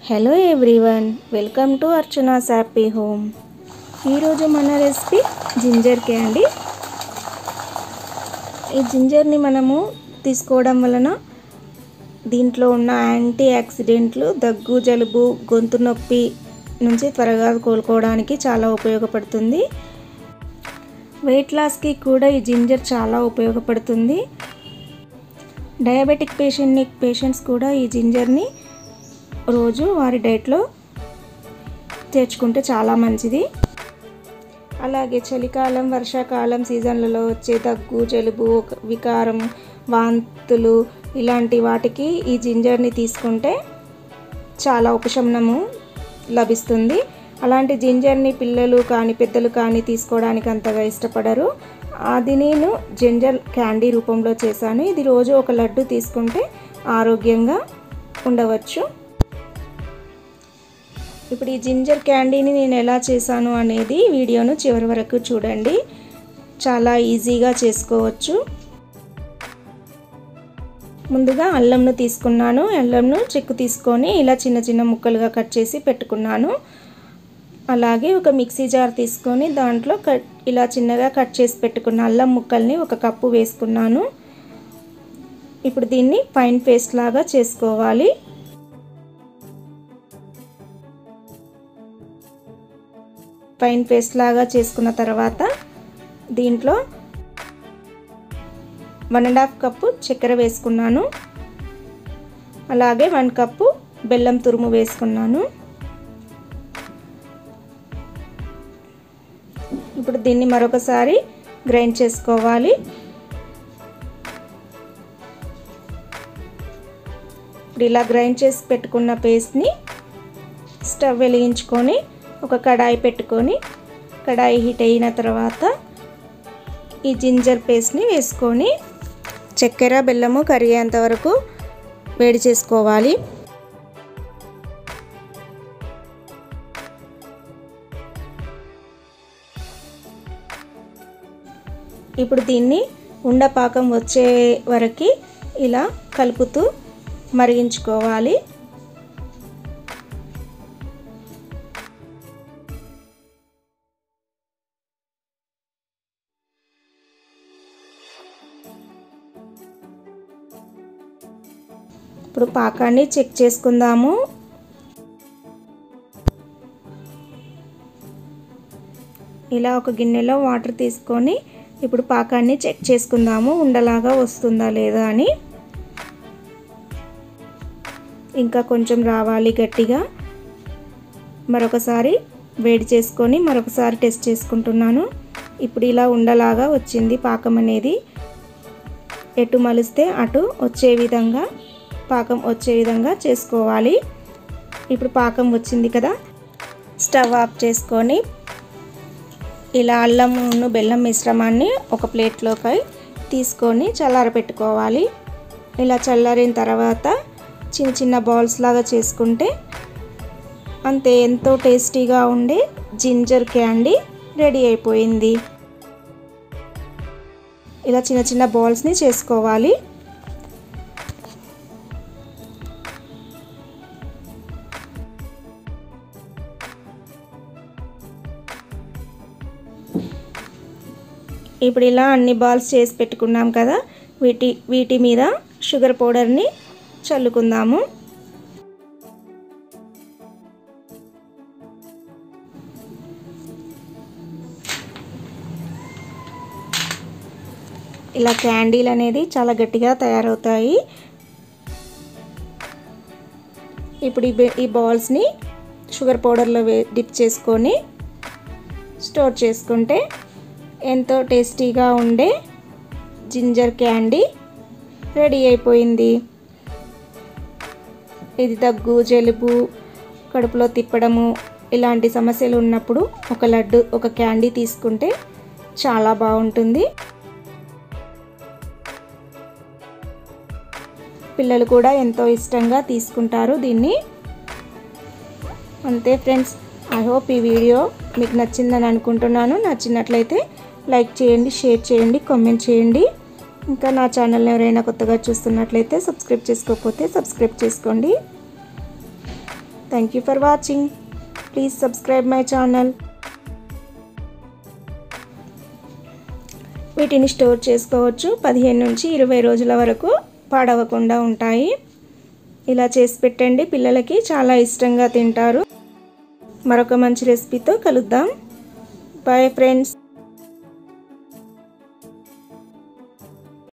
Hello everyone, welcome to Archana's happy home. ఈరోజు మన recipe ginger candy. ఈ జింజర్ని మనము తీసుకోవడం వలన దీంట్లో ఉన్న యాంటీ ఆక్సిడెంట్లు దగ్గు, జలుబు, గొంతు నొప్పి నుంచి త్వరగా కోలుకోవడానికి చాలా ఉపయోగపడుతుంది. వెయిట్ లాస్కి కూడా ఈ జింజర్ చాలా ఉపయోగపడుతుంది. డయాబెటిక్ పేషెంట్స్ కూడా ఈ జింజర్ని రోజు వారి డైట్లో చేర్చుకుంటే చాలా మంచిది. అలాగే చలికాలం, వర్షాకాలం సీజన్లలో వచ్చే దగ్గు, జలుబు, వికారం, వాంతులు ఇలాంటి వాటికి ఈ జింజర్ని తీసుకుంటే చాలా ఉపశమనము లభిస్తుంది. అలాంటి జింజర్ని పిల్లలు కానీ పెద్దలు కానీ తీసుకోవడానికి అంతగా ఇష్టపడరు. అది నేను జింజర్ క్యాండీ రూపంలో చేశాను. ఇది రోజు ఒక లడ్డు తీసుకుంటే ఆరోగ్యంగా ఉండవచ్చు. ఇప్పుడు ఈ జింజర్ క్యాండీని నేను ఎలా చేశాను అనేది వీడియోను చివరి వరకు చూడండి. చాలా ఈజీగా చేసుకోవచ్చు. ముందుగా అల్లంను తీసుకున్నాను. అల్లంను చెక్కు తీసుకొని ఇలా చిన్న చిన్న ముక్కలుగా కట్ చేసి పెట్టుకున్నాను. అలాగే ఒక మిక్సీ జార్ తీసుకొని దాంట్లో ఇలా చిన్నగా కట్ చేసి పెట్టుకున్న అల్లం ముక్కల్ని ఒక కప్పు వేసుకున్నాను. ఇప్పుడు దీన్ని ఫైన్ పేస్ట్ లాగా చేసుకోవాలి. ఫైన్ పేస్ట్ లాగా చేసుకున్న తర్వాత దీంట్లో 1.5 కప్పు చక్కెర వేసుకున్నాను. అలాగే 1 కప్పు బెల్లం తురుము వేసుకున్నాను. ఇప్పుడు దీన్ని మరొకసారి గ్రైండ్ చేసుకోవాలి. ఇప్పుడు ఇలా గ్రైండ్ చేసి పెట్టుకున్న పేస్ట్ని స్టవ్ వెలిగించుకొని ఒక కడాయి పెట్టుకొని కడాయి హీట్ అయిన తర్వాత ఈ జింజర్ పేస్ట్ని వేసుకొని చక్కెర, బెల్లము కరిగేంత వరకు వేడి చేసుకోవాలి. ఇప్పుడు దీన్ని ఉండపాకం వచ్చే వరకు ఇలా కలుపుతూ మరిగించుకోవాలి. ఇప్పుడు పాకాన్ని చెక్ చేసుకుందాము. ఇలా ఒక గిన్నెలో వాటర్ తీసుకొని ఇప్పుడు పాకాన్ని చెక్ చేసుకుందాము, ఉండలాగా వస్తుందా లేదా అని. ఇంకా కొంచెం రావాలి గట్టిగా. మరొకసారి వేడి చేసుకొని మరొకసారి టెస్ట్ చేసుకుంటున్నాను. ఇప్పుడు ఇలా ఉండలాగా వచ్చింది. పాకం అనేది ఎటు మలిస్తే అటు వచ్చే విధంగా పాకం వచ్చే విధంగా చేసుకోవాలి. ఇప్పుడు పాకం వచ్చింది కదా, స్టవ్ ఆఫ్ చేసుకొని ఇలా అల్లమును బెల్లం మిశ్రమాన్ని ఒక ప్లేట్లోకి తీసుకొని చల్లారబెట్టుకోవాలి. ఇలా చల్లారిన తర్వాత చిన్న చిన్న బాల్స్ లాగా చేసుకుంటే అంతే, ఎంతో టేస్టీగా ఉండే జింజర్ క్యాండీ రెడీ అయిపోయింది. ఇలా చిన్న చిన్న బాల్స్ని చేసుకోవాలి. ఇప్పుడు ఇలా అన్ని బాల్స్ చేసి పెట్టుకున్నాం కదా, వీటి మీద షుగర్ పౌడర్ని చల్లుకుందాము. ఇలా క్యాండీలు అనేది చాలా గట్టిగా తయారవుతాయి. ఇప్పుడు ఈ బాల్స్ని షుగర్ పౌడర్లో డిప్ చేసుకొని స్టోర్ చేసుకుంటే ఎంతో టేస్టీగా ఉండే జింజర్ క్యాండీ రెడీ అయిపోయింది. ఇది దగ్గు, జలుబు, కడుపులో తిప్పడము ఇలాంటి సమస్యలు ఉన్నప్పుడు ఒక క్యాండీ తీసుకుంటే చాలా బాగుంటుంది. పిల్లలు కూడా ఎంతో ఇష్టంగా తీసుకుంటారు దీన్ని. అంతే ఫ్రెండ్స్, ఐ హోప్ ఈ వీడియో మీకు నచ్చిందని అనుకుంటున్నాను. నచ్చినట్లయితే లైక్ చేయండి, షేర్ చేయండి, కామెంట్ చేయండి. ఇంకా నా ఛానల్ని ఎవరైనా కొత్తగా చూస్తున్నట్లయితే సబ్స్క్రైబ్ చేసుకోకపోతే సబ్స్క్రైబ్ చేసుకోండి. Thank you for watching. Please subscribe my channel. వీటిని స్టోర్ చేసుకోవచ్చు. 15 నుంచి 20 రోజుల వరకు పాడవకుండా ఉంటాయి. ఇలా చేసి పెట్టండి, పిల్లలకి చాలా ఇష్టంగా తింటారు. మరొక మంచి రెసిపీతో కలుద్దాం. Bye friends.